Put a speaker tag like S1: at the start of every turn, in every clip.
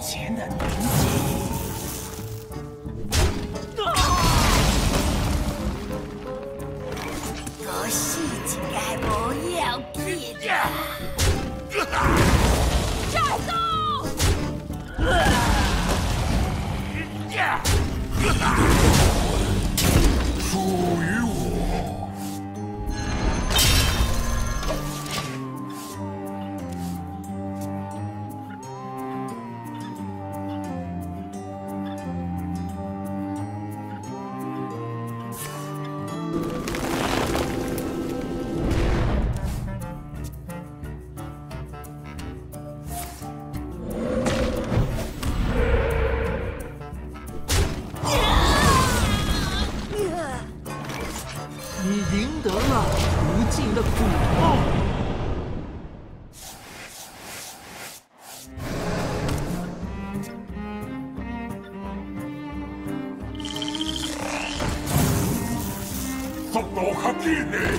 S1: 前的宁静。
S2: 我死一个无要紧啦！战斗！
S3: 属于我。
S1: 你赢得了无尽的苦痛。
S3: 速度较紧嘞！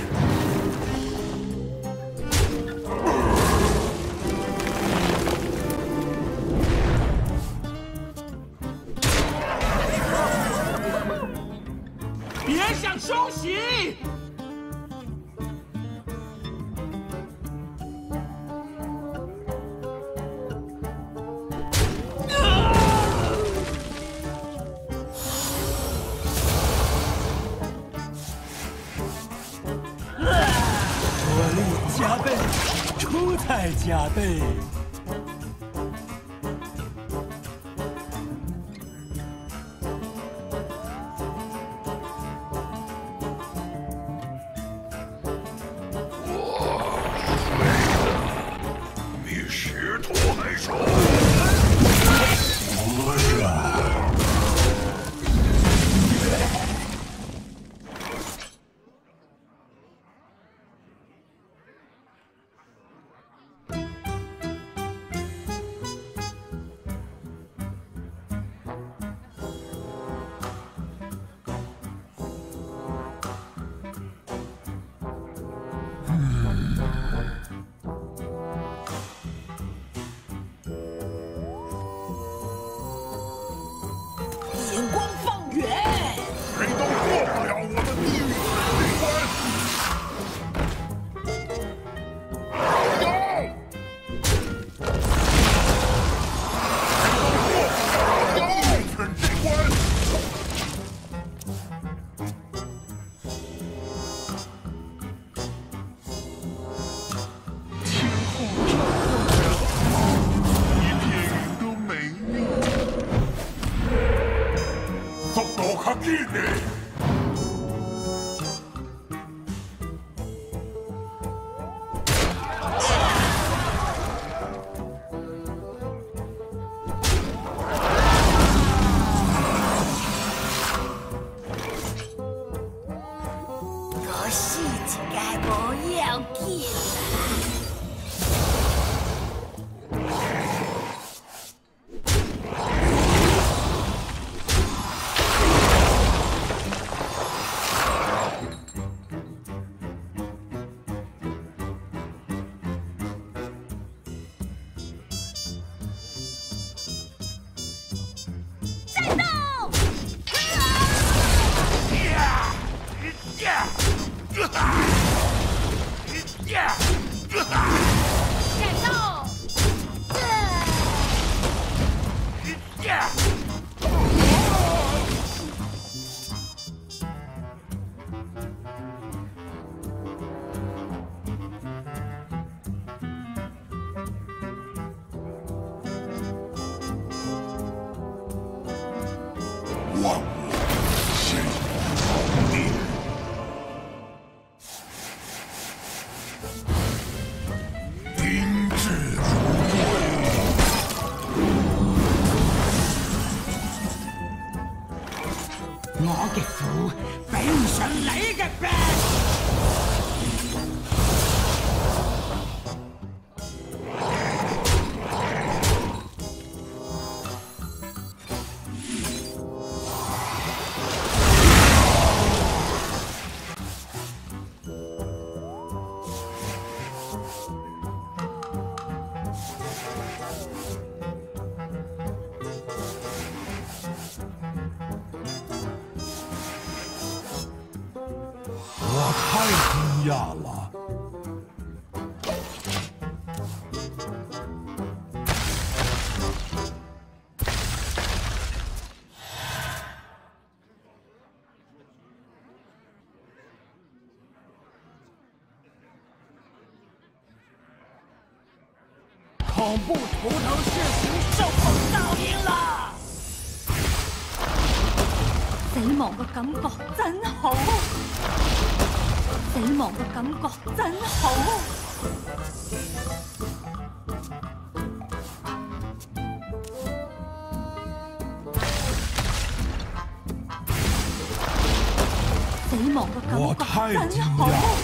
S1: 别想休息！火力加倍，出彩加倍。
S3: 比石头还熟。
S2: 眼光放远！
S3: 谁都过不了我的地狱审判官。加油！谁都过不了地狱审判官。天后飘过一片云都没有。 速度较紧嘞！
S2: 我死一个无要紧啦！ 战斗！
S3: 万物现荒灭，兵至如归。 我太惊讶了。
S1: 恐怖图腾视频受控噪音啦！
S2: 死亡嘅感覺真好，死亡嘅感覺真好。死亡嘅
S3: 我
S2: 感
S3: 太驚
S2: 覺真好。
S3: 訝了。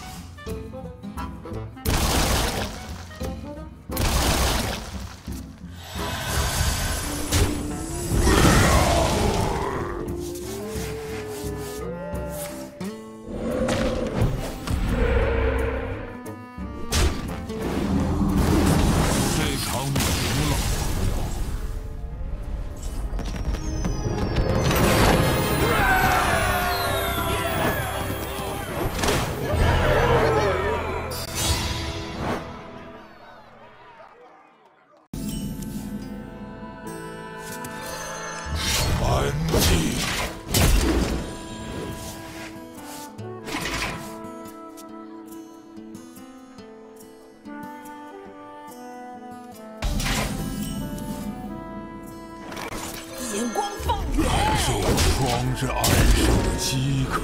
S1: 眼光放远，
S3: 受双之爱上的饥渴。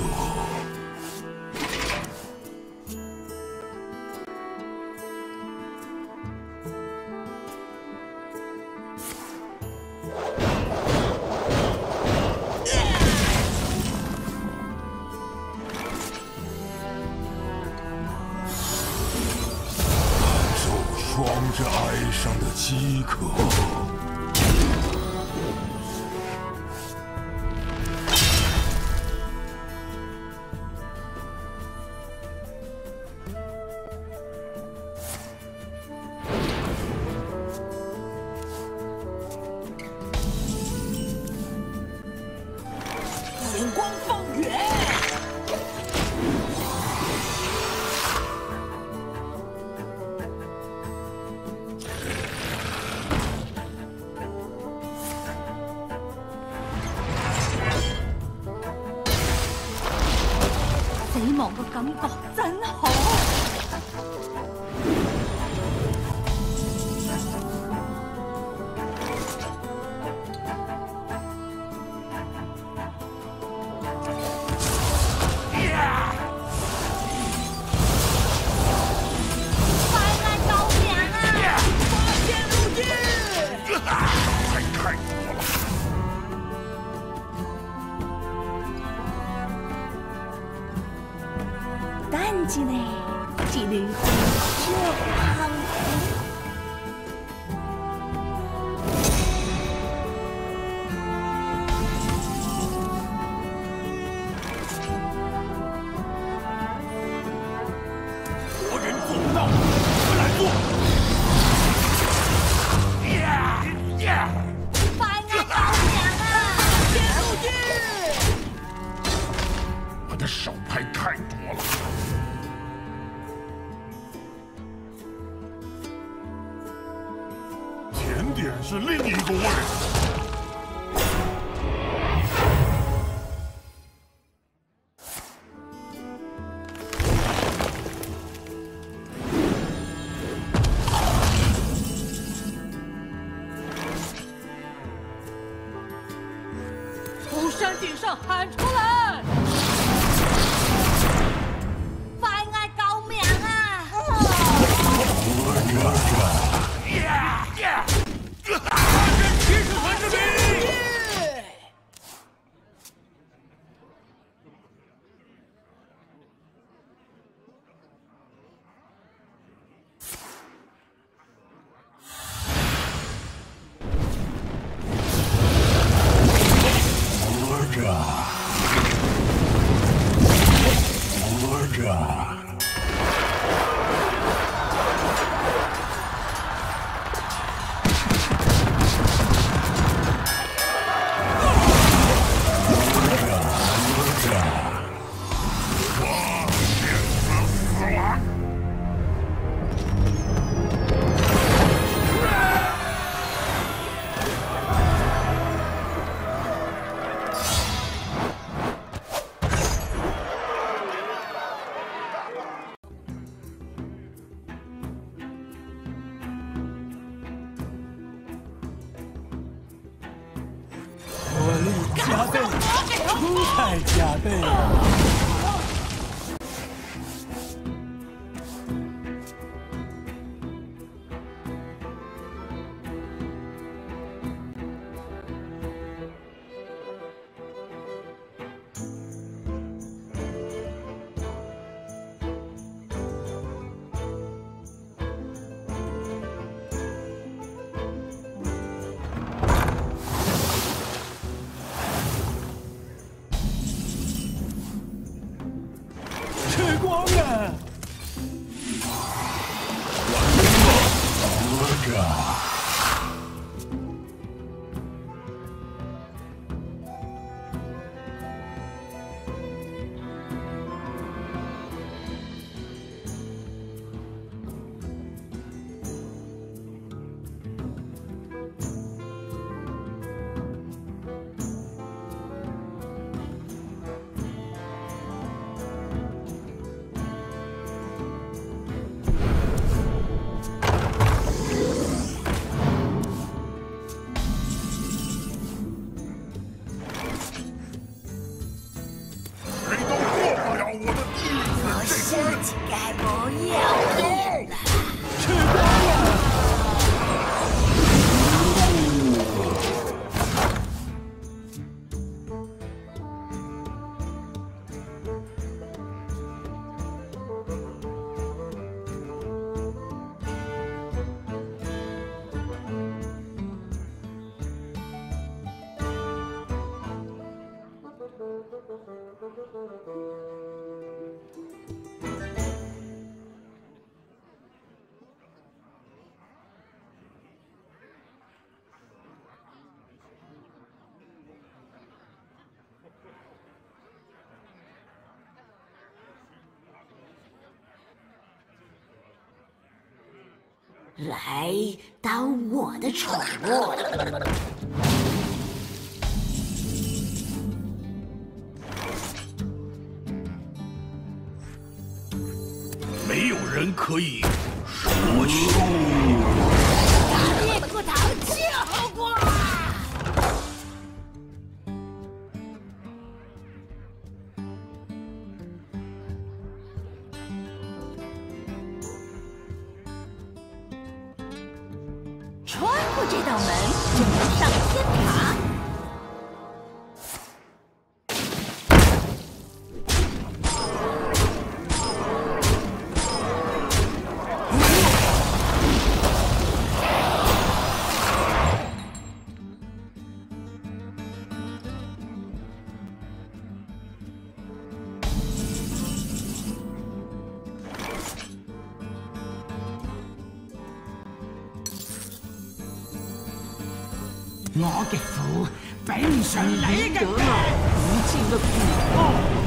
S3: 感受双之爱上的饥渴。
S1: 眼光放远，
S2: 死亡嘅感覺真好。等一呢，一缕小香烟。
S1: 活人做不到，我们来做。
S2: 快愛高粱啊！
S1: 天路地，
S3: 我的手牌太多了。甜点是另一个味道。
S1: 从山顶上喊出来！
S2: 快愛高粱啊！
S1: 骑士团之兵， 加倍，出菜加倍。吃光了！
S3: 哪吒。
S2: 该不要脸了！
S1: 吃光了！
S2: 来当我的宠物。
S3: 没有人可以夺取。
S2: 大猎骨头救我！穿过这道门就能上天堂。
S4: 我嘅苦比唔上你嘅命，5千個拳頭。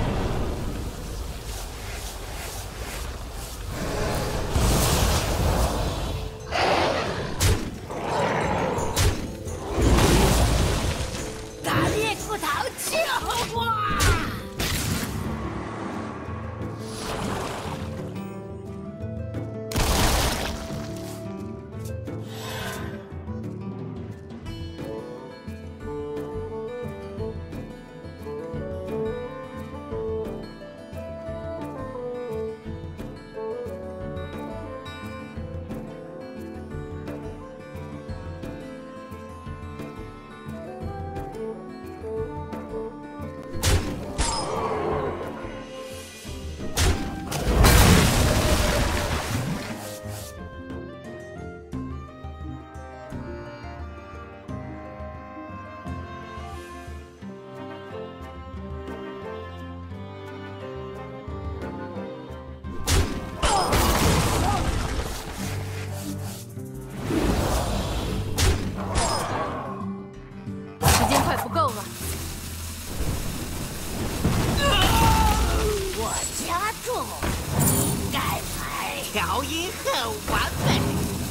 S4: 调音很完美。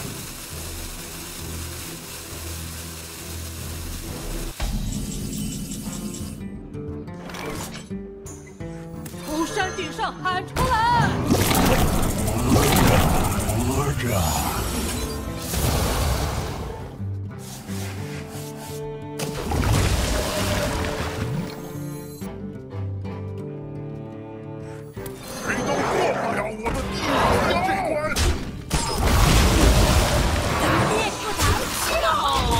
S4: 从山顶上喊出来！
S3: 哪吒。
S4: 哪
S3: 我的第二这关。
S2: 打猎不打笑。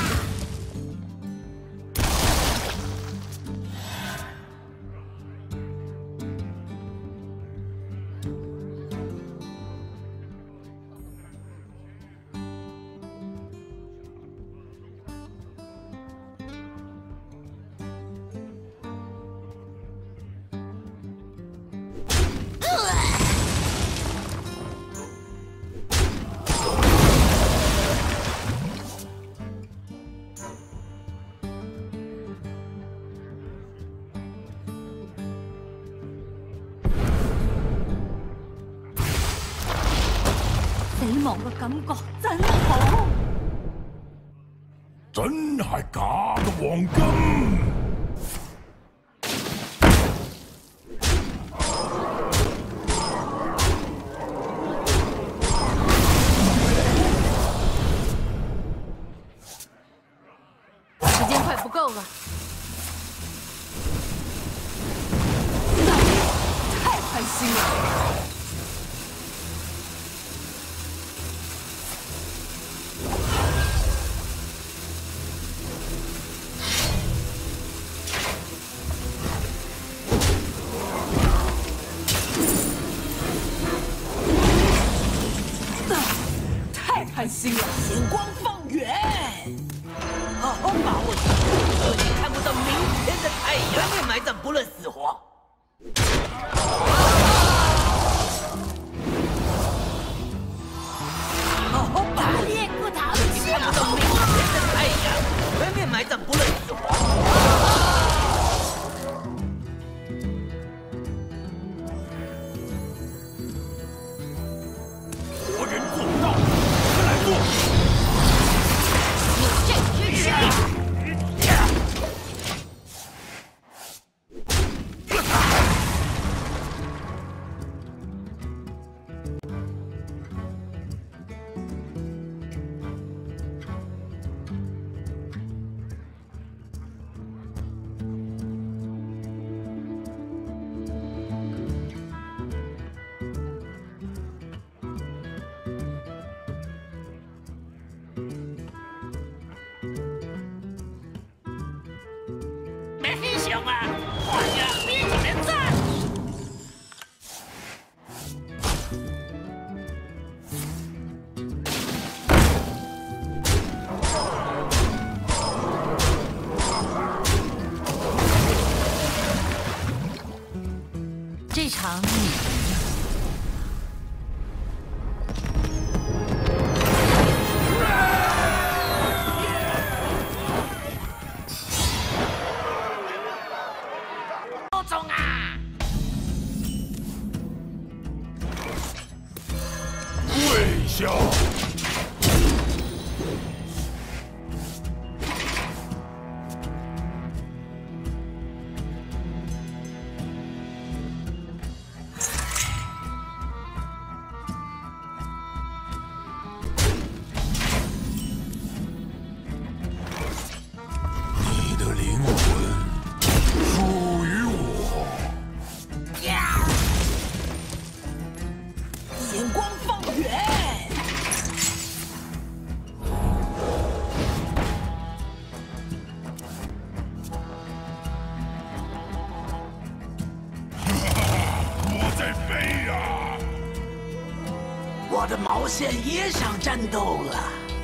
S2: 死亡嘅感覺真好，
S3: 真係假嘅黃金？
S2: 時間快不夠了，太開心了！开心了，显光放远，好好把握住，若你看不到明天的太阳，全面埋葬，不论死活。好好把握住，若你看不到明天的太阳，全面埋葬，不论死活。
S3: 活人做不到，我来做。
S2: 有阵之势。
S4: 英雄啊，我要比你们赞！
S2: 这场你
S3: 跪下！你的灵魂属于我。
S2: 显光放远。
S3: 我在飞呀！
S4: 我的毛线也想战斗了。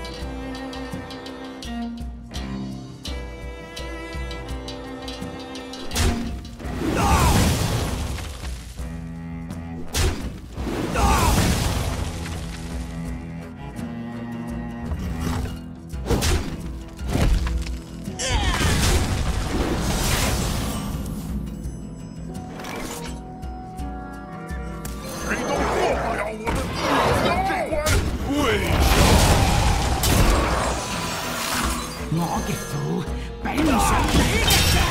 S3: 谁都过不了我的第二这关！跪
S4: 我嘅苦比唔上你嘅啫。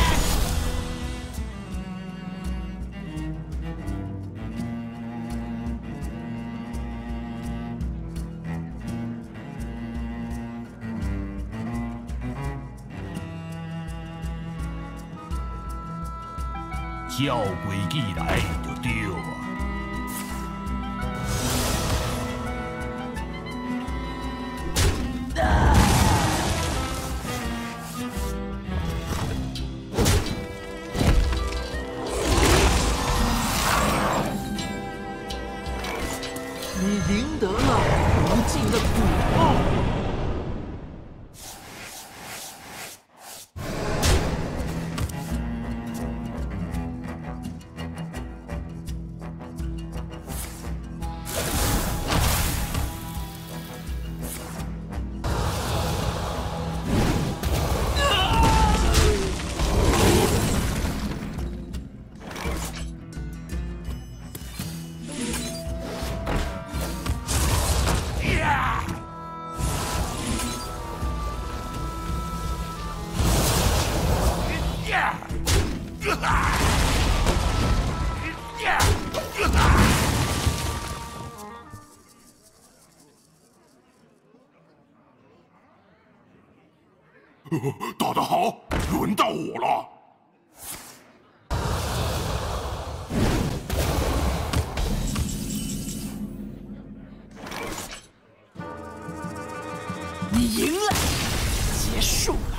S3: 照规矩来就对啊！
S4: 你赢得了无尽的苦痛。
S3: 打得好，轮到我了。
S2: 你赢了，结束。